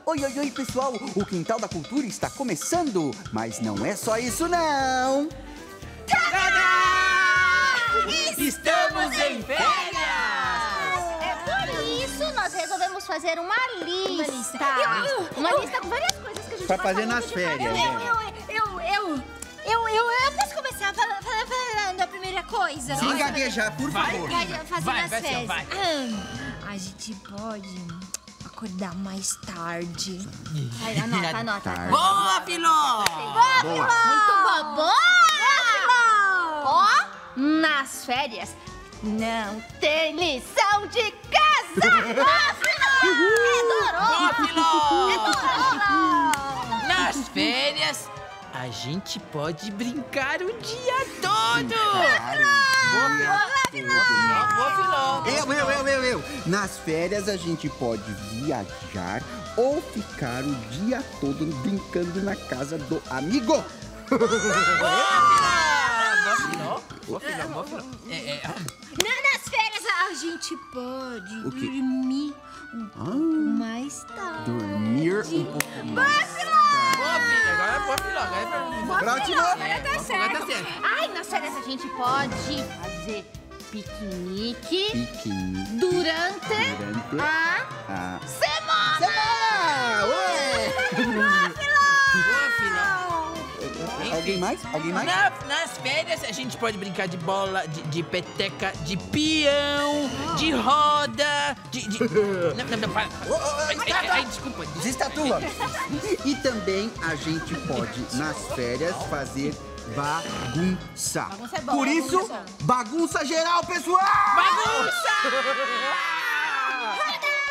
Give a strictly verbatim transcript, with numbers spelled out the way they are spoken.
Oi, oi, oi, pessoal! O Quintal da Cultura está começando! Mas não é só isso, não! Tadá! Estamos em férias! É por isso nós resolvemos fazer uma lista. Uma lista. Eu- Uma lista com várias coisas que a gente Pra gosta fazer muito nas de férias, fazer. né? Eu, eu, eu, eu, eu, eu posso começar fala- fala- falando a primeira coisa? Sem gaguejar, por Vai, favor. Vai, fazer Vai, nas vai, Sil, férias. vai. Ah, a gente pode acordar mais tarde. Ai, anota, anota. Tarde. Boa, Filó! Boa! Muito boa! Ó, nas férias não tem lição de casa! Ó, Filó! Boa, Filó! Adorou! Nas férias, a gente pode brincar o dia todo! Boa, Filó! Boa, Filó! Eu, eu, eu, eu, eu! Nas férias a gente pode viajar ou ficar o dia todo brincando na casa do amigo. Boa, Filó! Boa, Filó! Boa, Filó! É, é, Na- Nas férias a gente pode O quê? dormir um pouco Ah, mais tarde. dormir um pouco mais. boa, Filó! Agora é boa, Filó! Agora é pra mim. Próximo! É, Tá agora certo. tá certo. Ai, nas férias a gente pode fazer piquenique Piquenique durante durante a a semana! semana! Ué! Boa, Filó! Alguém mais? Alguém mais? Na- nas férias a gente pode brincar de bola, de, de peteca, de peão, de roda, de. de... Não, não, não, para. Ô, ô, ô, Ai, ai, ai, desculpa. Desestatua! E também a gente pode, nas férias, fazer bagunça. Bagunça é bom, Por bagunça isso, é bom. bagunça geral, pessoal! Bagunça! Tadá!